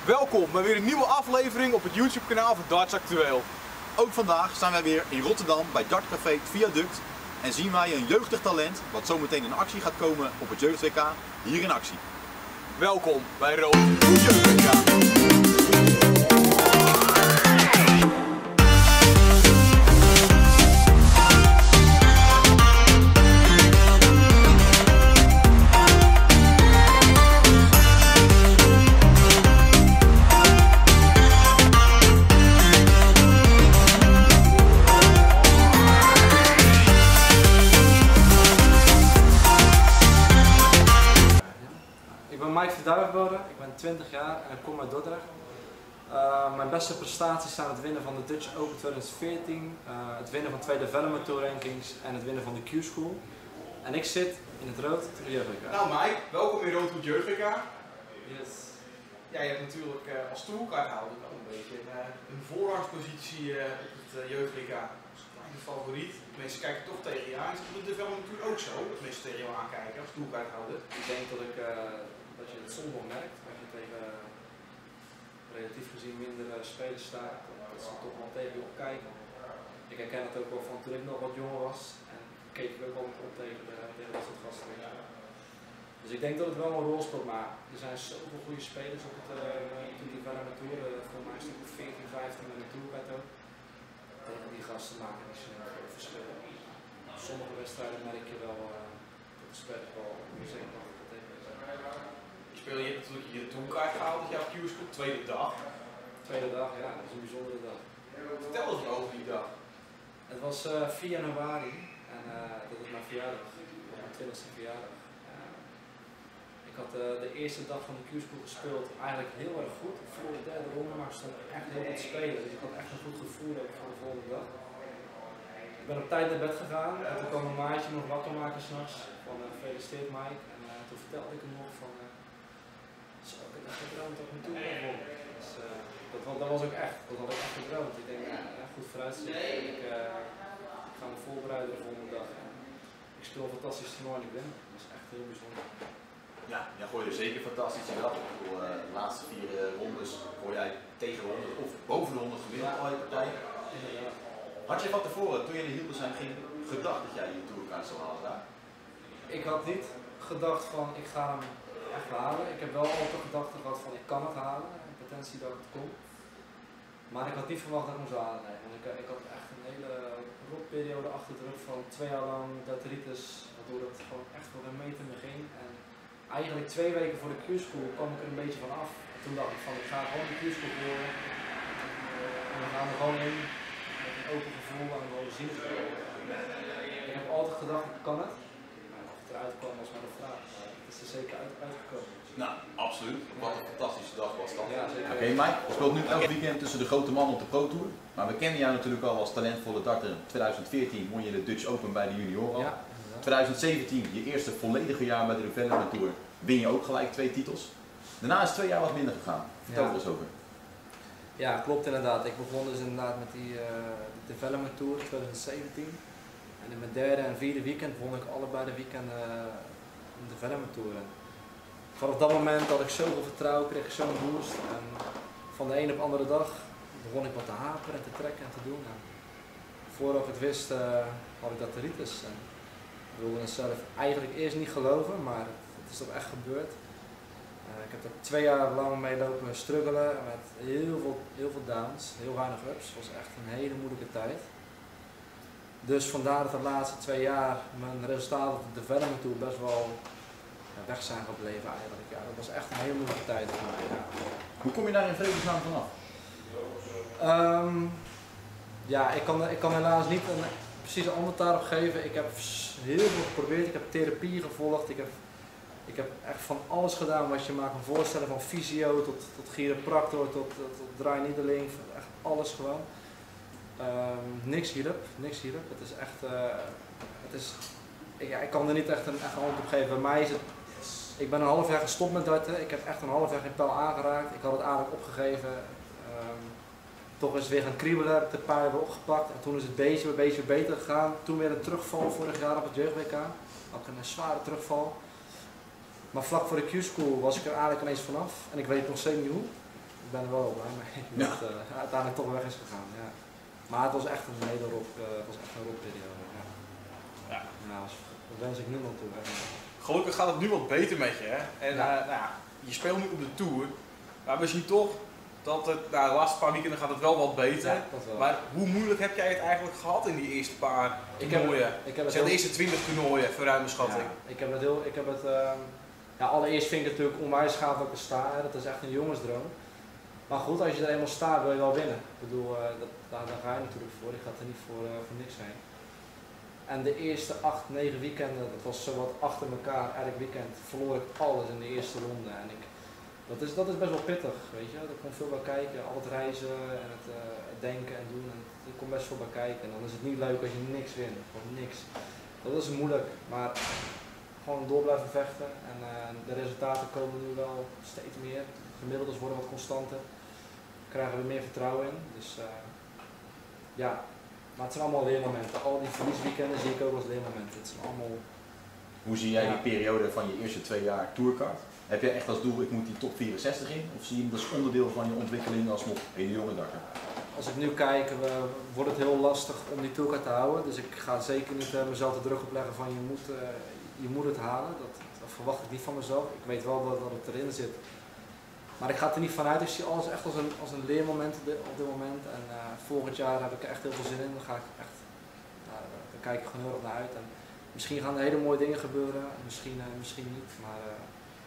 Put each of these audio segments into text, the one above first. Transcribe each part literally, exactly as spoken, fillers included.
Welkom bij weer een nieuwe aflevering op het YouTube kanaal van Darts Actueel. Ook vandaag zijn wij weer in Rotterdam bij Dartcafé Het Viaduct en zien wij een jeugdig talent wat zometeen in actie gaat komen op het Jeugd W K hier in actie. Welkom bij Rood Jeugd W K. Ik ben Mike Verduivenbode, ik ben twintig jaar en ik kom uit Dordrecht. Uh, mijn beste prestaties zijn het winnen van de Dutch Open twintig veertien, uh, het winnen van twee Development Tour rankings en het winnen van de Q-School. En ik zit in het rood Jeugd W K. Nou Mike, welkom in Rood Jeugd W K. Yes. Ja, je hebt natuurlijk uh, als toerkaarthouder ook een beetje een, uh, een voorrangspositie uh, op het uh, Jeugd W K. Kleine favoriet. Mensen kijken toch tegen je aan. Is dat de Development Tour ook zo? Dat mensen tegen jou aankijken als toerkaarthouder? Ik denk dat, ik, uh, dat je het soms wel merkt als je tegen uh, relatief gezien minder uh, spelers staat. Dat ze toch wel tegen je opkijken. Ik herken het ook wel van toen ik nog wat jonger was. En keek ik ook altijd op tegen, de, tegen dat soort gasten. Dus ik denk dat het wel een rol speelt, maar er zijn zoveel goede spelers op het uh, Development Tour. Uh, voor mij is het ook veertien, vijftien met een tourkaart ook. Tegen die gasten maken die snel veel verschil. Sommige wedstrijden merk je wel uh, dat de spelers wel zeker nog wat tegen zijn. Je speelt je natuurlijk je toerkaart gehaald, dat jouw Q-School, tweede dag. Tweede dag, ja, dat is een bijzondere dag. Vertel eens over die dag. Het was uh, vier januari en uh, dat is mijn verjaardag, mijn twintigste verjaardag. Uh, ik had uh, de eerste dag van de Q-School gespeeld eigenlijk heel erg goed. Voor de derde ronde, maar ik stond echt heel goed te spelen. Dus ik had echt een goed gevoel voor de volgende dag. Ik ben op tijd naar bed gegaan en toen kwam een maatje nog wakker maken s'nachts van uh, gefeliciteerd Mike. En uh, toen vertelde ik hem nog van, uh, zo, ik heb echt gedroomd dat ik mijn tour won. Dus uh, dat, dat was ook echt, dat had ik echt gedroomd. Ik denk, ja, ja, goed vooruitzicht. Ik, uh, ik ga me voorbereiden de volgende dag. En ik speel een fantastisch toernooi en ik win. Dat is echt heel bijzonder. Ja, jij gooide zeker fantastisch in dat. Uh, de laatste vier uh, rondes gooi jij tegen de honderd of boven de honderd gemiddeld al je partijen. Ja. Had je van tevoren, toen je in de Hildesheim ging, gedacht dat jij je tourkaart zou halen daar? Ik had niet gedacht van ik ga hem echt halen. Ik heb wel altijd gedacht gehad van ik kan het halen, in potentie dat het kon. Maar ik had niet verwacht dat ik moest halen. Nee. Want ik, ik had echt een hele rotperiode achter de rug van twee jaar lang dateritis, waardoor het gewoon echt wel een meter me ging. En eigenlijk twee weken voor de Q-School kwam ik er een beetje van af. En toen dacht ik van ik ga gewoon de Q-School worden. En we gaan er gewoon in. Met een open gevoel en gewoon zien. Ik heb altijd gedacht, ik kan het. Maar of het eruit kwam was maar de vraag. Maar het is er zeker uit, uitgekomen. Nou, absoluut. Wat een fantastische dag was dat. Ja, zeker. Oké, okay, Mike, je speelt nu elk weekend tussen de grote mannen op de Pro Tour. Maar we kennen jou natuurlijk al als talentvolle darter. In tweeduizend veertien won je de Dutch Open bij de junioren. Ja, tweeduizend zeventien, je eerste volledige jaar bij de Development Tour, win je ook gelijk twee titels. Daarna is het twee jaar wat minder gegaan. Vertel ja. er eens over. Ja, klopt inderdaad. Ik begon dus inderdaad met die uh, Development Tour tweeduizend zeventien. En in mijn derde en vierde weekend won ik allebei de weekenden uh, een Development Tour. En vanaf dat moment had ik zoveel vertrouwen, kreeg ik zo'n boost. En van de een op de andere dag begon ik wat te haperen en te trekken en te doen. En voordat ik het wist uh, had ik dateritis. En ik wilde het zelf eigenlijk eerst niet geloven, maar het is toch echt gebeurd. Uh, ik heb er twee jaar lang mee lopen struggelen met heel veel, heel veel downs, heel weinig ups. Het was echt een hele moeilijke tijd. Dus vandaar dat de laatste twee jaar mijn resultaten op de Development Tour best wel ja, weg zijn gebleven eigenlijk. Ja, dat was echt een hele moeilijke tijd voor mij. Ja. Hoe kom je daar in vredesnaam vanaf? Um, ja, ik kan, ik kan helaas niet een precies een antwoord daarop geven. Ik heb heel veel geprobeerd, ik heb therapie gevolgd, ik heb, ik heb echt van alles gedaan wat je maar kan voorstellen, van fysio tot, tot chiropractor, tot, tot, tot draainiedeling, echt alles gewoon. Um, niks hielp, niks hielp. Het is echt, uh, het is, ik, ja, ik kan er niet echt een, echt een antwoord op geven. Bij mij is het, ik ben een half jaar gestopt met darten, ik heb echt een half jaar geen pijl aangeraakt, ik had het eigenlijk opgegeven. Um, toch is het weer gaan kriebelen, heb de pijl weer opgepakt en toen is het beetje bij beetje beter gegaan. Toen weer een terugval vorig jaar op het Jeugd W K, had ik een zware terugval. Maar vlak voor de Q-School was ik er eigenlijk ineens vanaf en ik weet nog steeds niet hoe. ik ben er wel blij mee dat het uh, uiteindelijk toch weg is gegaan. Ja. Maar het was echt een hele rot, uh, het was echt een rotperiode. Ja. Ja. Ja, dat wens ik niemand toe. Hè. Gelukkig gaat het nu wat beter met je. Hè? En Ja. uh, nou, je speelt nu op de Tour, maar we zien toch dat het, nou, de laatste paar weekenden gaat het wel wat beter. Ja, dat wel. Maar hoe moeilijk heb jij het eigenlijk gehad in die eerste paar Ik heb- toernooien? Ik heb het Zeg de heel- eerste twintig toernooien, verruime schatting. Ja, ik heb het heel, ik heb het, uh, ja, allereerst vind ik het natuurlijk onwijs gaaf dat ik er sta, hè. Dat is echt een jongensdroom. Maar goed, als je er eenmaal staat wil je wel winnen. Ik bedoel, uh, dat, daar, daar ga je natuurlijk voor, ik ga er niet voor, uh, voor niks heen. En de eerste acht, negen weekenden, dat was zowat achter elkaar, elk weekend, verloor ik alles in de eerste ronde. En ik, dat, is, dat is best wel pittig, weet je. Er komt veel bij kijken, al het reizen en het, uh, het denken en doen. En het, er komt best veel bij kijken. En dan is het niet leuk als je niks wint, gewoon niks. Dat is moeilijk, maar gewoon door blijven vechten. En uh, de resultaten komen nu wel steeds meer. De gemiddeldes worden wat constanter. Daar krijgen we meer vertrouwen in. Dus uh, ja, maar het zijn allemaal leermomenten. Al die verliesweekenden zie ik ook als leermomenten. Het zijn allemaal... Hoe zie jij Ja. die periode van je eerste twee jaar tourkart? Heb jij echt als doel, ik moet die top vierenzestig in? Of zie je hem als onderdeel van je ontwikkeling als nog hele jonge dakker? Als ik nu kijk, we, wordt het heel lastig om die tourcard te houden. Dus ik ga zeker niet uh, mezelf de druk opleggen van je moet, uh, je moet het halen. Dat, dat verwacht ik niet van mezelf. Ik weet wel dat, dat het erin zit. Maar ik ga er niet vanuit. Ik zie alles echt als een, als een leermoment op dit, op dit moment. En uh, volgend jaar heb ik er echt heel veel zin in. Dan ga ik echt, nou, daar kijk ik gewoon heel erg naar uit. En misschien gaan er hele mooie dingen gebeuren. Misschien, uh, misschien niet. Maar uh,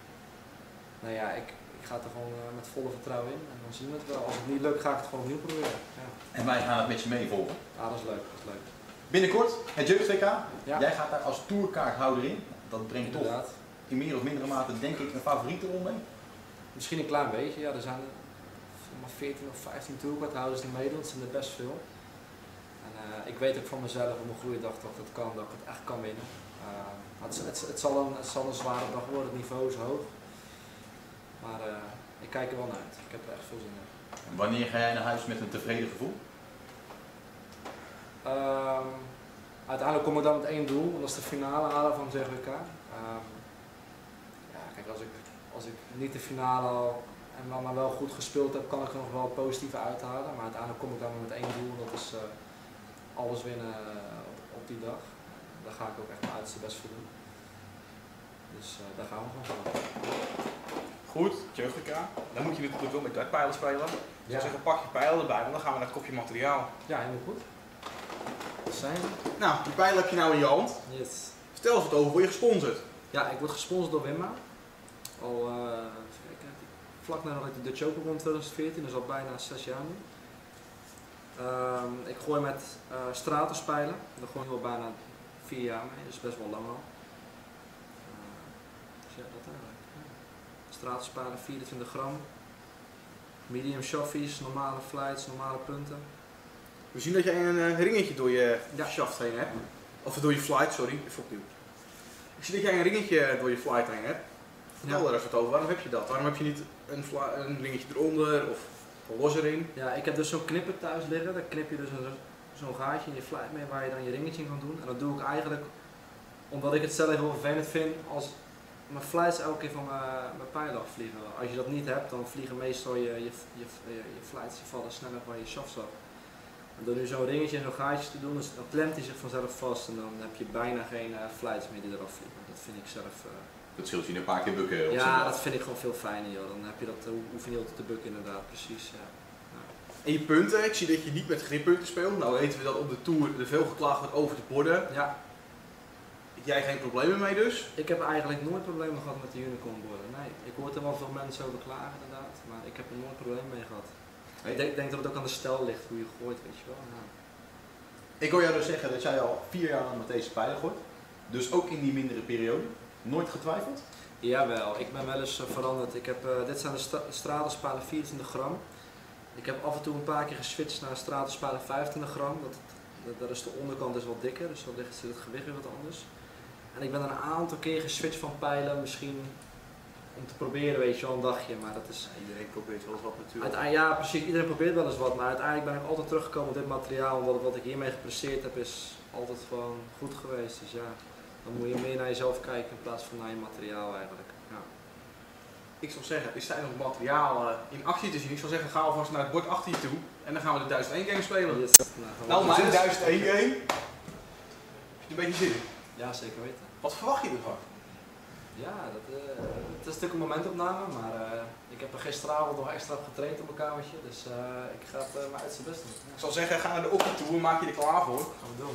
nou ja, ik, ik ga er gewoon uh, met volle vertrouwen in. En dan zien we het wel. Als het niet lukt, ga ik het gewoon opnieuw proberen. Ja. En wij gaan het met je meevolgen. Ja, dat is leuk. Dat is leuk. Binnenkort, het jeugd-W K. Ja. Jij gaat daar als tourkaarthouder in. Dat brengt toch Inderdaad. in meer of mindere mate denk ik een favoriete rol mee. Misschien een klein beetje. Ja, er zijn maar veertien of vijftien tourcardhouders die meedoen. Dat zijn er best veel. En, uh, ik weet ook van mezelf op mijn goede dag dat het kan, dat ik het echt kan winnen. Uh, het, het, het, zal een, het zal een zware dag worden, het niveau is hoog. Maar uh, ik kijk er wel naar uit. Ik heb er echt veel zin in. En wanneer ga jij naar huis met een tevreden gevoel? Um, uiteindelijk kom ik dan met één doel, en dat is de finale halen van het J G W K. Um, ja, kijk, als ik, als ik niet de finale haal en maar, maar wel goed gespeeld heb, kan ik er nog wel positief uithalen. Maar uiteindelijk kom ik dan met één doel, dat is uh, alles winnen uh, op, op die dag. Daar ga ik ook echt mijn uiterste best voor doen. Dus uh, daar gaan we gewoon voor. Goed, jeugd-W K. Dan moet je natuurlijk wel met dartpijlen spelen. Dus Ja. ik zeg, pak je pijlen erbij, want dan gaan we naar het kopje materiaal. Ja, helemaal goed. Dat zijn we. Nou, die pijlen heb je nou in je hand. Yes. Vertel eens wat over, word je gesponsord? Ja, ik word gesponsord door Wimma. Al uh, even kijken, vlak nadat ik de Dutch Open won in twintig veertien, dus al bijna zes jaar nu. Um, ik gooi met uh, Stratos-pijlen, daar gooi ik al bijna vier jaar mee, dus best wel lang al. Uh, dus ja, dat eigenlijk. Ja. Stratos-pijlen, vierentwintig gram. Medium shoffies, normale flights, normale punten. We zien dat jij een uh, ringetje door je Ja. shaft heen hebt. Of door je flight, sorry, even opnieuw. Ik zie dat jij een ringetje door je flight heen hebt. Vertel Ja. daar eens wat over. Waarom heb je dat? Waarom heb je niet een, fly- een ringetje eronder of een losse ring? Ja, ik heb dus zo'n knipper thuis liggen, daar knip je dus een, zo'n gaatje in je flight mee waar je dan je ringetje in kan doen. En dat doe ik eigenlijk omdat ik het zelf heel vervelend vind als mijn flights elke keer van mijn, mijn pijlen afvliegen. Als je dat niet hebt, dan vliegen meestal je, je, je, je, je flights die vallen sneller van je shafts af. En door nu zo'n ringetje en zo'n gaatje te doen, dus dan klemt hij zich vanzelf vast en dan heb je bijna geen uh, flights meer die eraf vliegen. Dat vind ik zelf... Uh, Dat scheelt je een paar keer bukken. op ja, z'n dat vind ik gewoon veel fijner joh. Dan heb je dat, uh, hoef je niet altijd te bukken inderdaad, precies. Ja. En je punten, ik zie dat je niet met grippunten speelt. Nou weten we dat op de Tour er veel geklaagd wordt over de borden. Ja, Jij geen problemen mee dus? ik heb eigenlijk nooit problemen gehad met de unicorn borden. Nee, ik hoor er wel veel mensen over klagen inderdaad, maar ik heb er nooit problemen mee gehad. Nee. Ik denk, denk dat het ook aan de stijl ligt, hoe je gooit, weet je wel. Ja. Ik hoor jou dus zeggen dat jij al vier jaar lang met deze pijlen gooit. Dus ook in die mindere periode. Nooit getwijfeld? Jawel, ik ben wel eens uh, veranderd. Ik heb, uh, dit zijn de sta Stratos-pijlen vierentwintig gram. Ik heb af en toe een paar keer geswitcht naar Stratos-pijlen vijfentwintig gram. Dat, dat, dat is de onderkant is wat dikker, dus dan ligt het gewicht weer wat anders. En ik ben een aantal keer geswitcht van pijlen, misschien om te proberen, weet je wel, een dagje, maar dat is... Iedereen probeert wel eens wat natuurlijk. Uiteindelijk, ja, precies, iedereen probeert wel eens wat, maar uiteindelijk ben ik altijd teruggekomen op dit materiaal, omdat wat ik hiermee gepresteerd heb is altijd gewoon goed geweest. Dus ja, dan moet je meer naar jezelf kijken in plaats van naar je materiaal eigenlijk. Ja. ik zou zeggen, is zijn nog materiaal uh, in actie te zien. Ik zou zeggen, ga alvast naar het bord achter je toe en dan gaan we de duizend één game spelen. Yes. Nou, nou mijn duizend één game. Heb je een beetje zin in? Ja, zeker weten. Wat verwacht je ervan? Ja, dat, uh, het is natuurlijk een momentopname, maar uh, ik heb er gisteravond nog extra op getraind op mijn kamertje, dus uh, ik ga het uh, maar uit zijn best doen. Ja. Ik zou zeggen, ga naar de Okkie toe en maak je er klaar voor. Gaan we doen.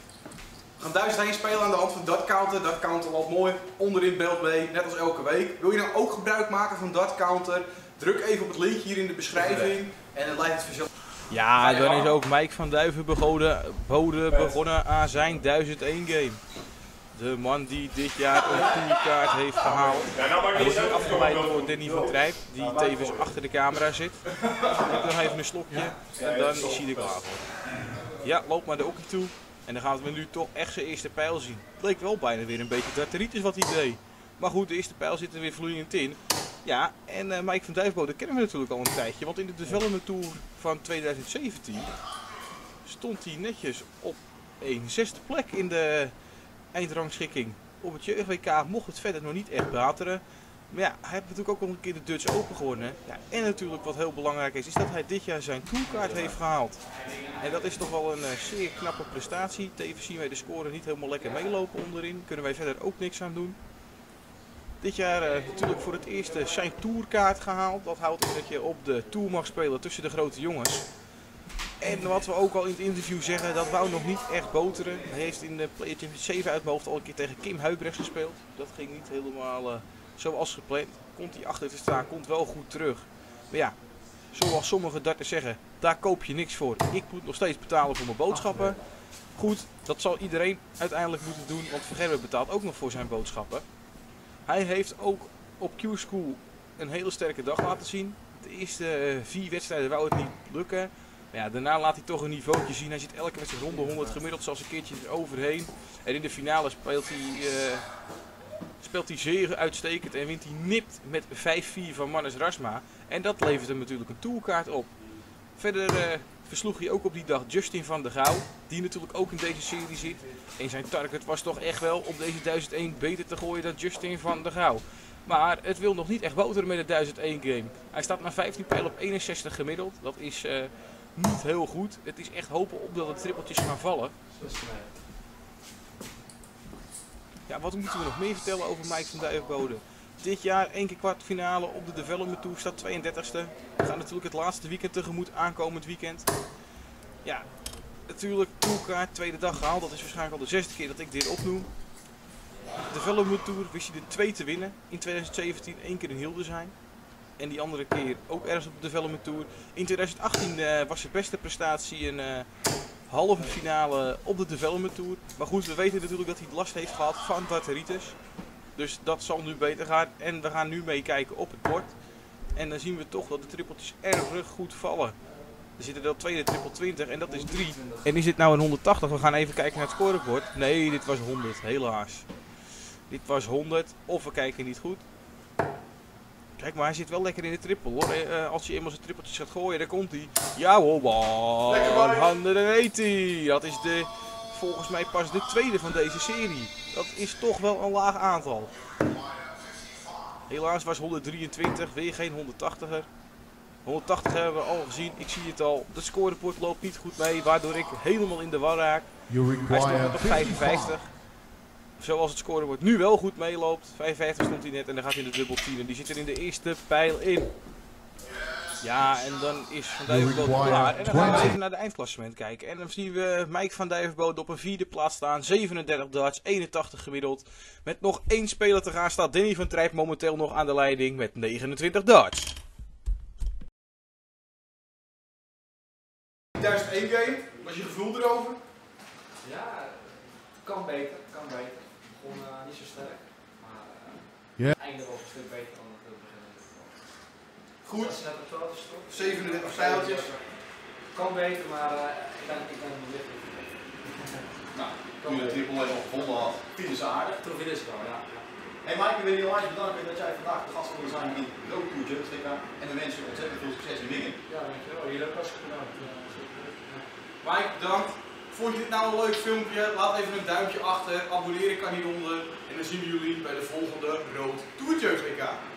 We gaan duizend heen spelen aan de hand van Dart Counter. Dart Counter loopt mooi onderin beeld mee, net als elke week. Wil je nou ook gebruik maken van Dart Counter? Druk even op het linkje hier in de beschrijving en dan leidt het vanzelf. Ja, dan is ook Mike van Duiven begonnen, begonnen aan zijn duizend één game. De man die dit jaar een tourkaart heeft gehaald. Hij is nu afgeleid door Danny van Trijp, die tevens achter de camera zit. Ik nog even een slokje en dan is hij er klaar voor. Ja, loop maar de okkie toe en dan gaan we nu toch echt zijn eerste pijl zien. Het leek wel bijna weer een beetje darteritis wat hij deed. Maar goed, de eerste pijl zit er weer vloeiend in. Ja, en uh, Mike van Duivenbode kennen we natuurlijk al een tijdje, want in de Development Tour van tweeduizend zeventien stond hij netjes op een zesde plek in de eindrangschikking. Op het jeugd W K mocht het verder nog niet echt bateren. Maar ja, hij heeft natuurlijk ook al een keer de Dutch Open gewonnen. Ja, en natuurlijk wat heel belangrijk is, is dat hij dit jaar zijn tourkaart heeft gehaald. En dat is toch wel een uh, zeer knappe prestatie. Tevens zien wij de score niet helemaal lekker meelopen onderin. Kunnen wij verder ook niks aan doen. Dit jaar uh, natuurlijk voor het eerst uh, zijn tourkaart gehaald. Dat houdt in dat je op de tour mag spelen tussen de grote jongens. En wat we ook al in het interview zeggen, dat wou nog niet echt boteren. Hij heeft in de Player Championship zeven uit mijn hoofd al een keer tegen Kim Huibrechts gespeeld. Dat ging niet helemaal uh, zoals gepland. Komt hij achter te staan, komt wel goed terug. Maar ja, zoals sommige darters zeggen, daar koop je niks voor. Ik moet nog steeds betalen voor mijn boodschappen. Goed, dat zal iedereen uiteindelijk moeten doen, want Vergerwe betaalt ook nog voor zijn boodschappen. Hij heeft ook op Q-School een hele sterke dag laten zien. De eerste uh, vier wedstrijden wou het niet lukken. Maar ja, daarna laat hij toch een niveautje zien. Hij zit elke wedstrijd rond de honderd gemiddeld, zelfs een keertje eroverheen. En in de finale speelt hij, uh, speelt hij zeer uitstekend en wint hij nipt met vijf vier van Mannes Rasma. En dat levert hem natuurlijk een tourkaart op. Verder uh, versloeg hij ook op die dag Justin van der Gouw, die natuurlijk ook in deze serie zit. En zijn target was toch echt wel op deze duizend één beter te gooien dan Justin van der Gouw. Maar het wil nog niet echt boteren met de duizend één game. Hij staat na vijftien pijlen op eenenzestig gemiddeld. Dat is uh, niet heel goed. Het is echt hopen op dat de trippeltjes gaan vallen. Ja, wat moeten we nog meer vertellen over Mike van Duivenbode? Dit jaar één keer kwartfinale op de Development Tour, staat tweeëndertigste. We gaan natuurlijk het laatste weekend tegemoet, aankomend weekend. Ja, natuurlijk tourkaart, tweede dag gehaald. Dat is waarschijnlijk al de zesde keer dat ik dit opnoem. De Development Tour wist hij er twee te winnen. In tweeduizend zeventien één keer in Hildesheim. En die andere keer ook ergens op de Development Tour. In tweeduizend achttien uh, was zijn beste prestatie een uh, halve finale op de Development Tour. Maar goed, we weten natuurlijk dat hij last heeft gehad van darteritis. Dus dat zal nu beter gaan. En we gaan nu meekijken op het bord. En dan zien we toch dat de trippeltjes erg goed vallen. Er zit er wel tweede triple twintig en dat is drie. En is dit nou een honderdtachtig? We gaan even kijken naar het scorebord. Nee, dit was honderd, helaas. Dit was honderd, of we kijken niet goed. Kijk maar, hij zit wel lekker in de triple hoor. Uh, als hij eenmaal zijn trippeltjes gaat gooien, daar komt hij. Ja hoor, honderdtachtig. Dat is de, volgens mij pas de tweede van deze serie. Dat is toch wel een laag aantal. Helaas was honderddrieëntwintig, weer geen honderdtachtiger. honderdtachtig hebben we al gezien, ik zie het al. De scorebord loopt niet goed mee, waardoor ik helemaal in de war raak. Hij stond net op vijfenvijftig. Zoals het scorebord nu wel goed meeloopt. vijfenvijftig stond hij net en dan gaat hij in de dubbel tien. En die zit er in de eerste pijl in. Ja, en dan is Van Duivenbode klaar. En dan gaan we even naar de eindklassement kijken. En dan zien we Mike van Duivenbode op een vierde plaats staan. zevenendertig darts, eenentachtig gemiddeld. Met nog één speler te gaan staat Danny van Trijp momenteel nog aan de leiding met negenentwintig darts. duizend één game, wat is je gevoel erover? Ja, kan beter, kan beter. Ik begon uh, niet zo sterk, maar uh, yeah. Het einde was een stuk beter dan het begin. Goed, zevenendertig zevenendertig pijltjes. Kan beter, maar uh, ik ben ik ben niet licht. Nou, toen je de triple level gevonden had, vinden ze aardig. Toen viel is wel, ja. Hey Mike, ik wil je onwijs bedanken dat jij vandaag de gast wil zijn in Road Tour Jeugd W K. En we wensen je ontzettend veel succes in Wingen. Ja, dankjewel. Jullie ook hartstikke bedankt. Mike, bedankt. Vond je dit nou een leuk filmpje? Laat even een duimpje achter. Abonneren kan hieronder. En dan zien we jullie bij de volgende Road Tour Jeugd W K.